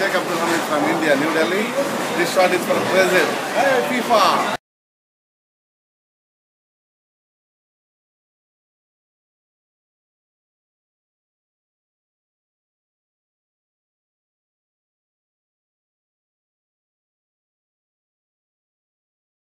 Sheikh Abdul Hamid from India, New Delhi. This shot is for Brazil. Hey, FIFA!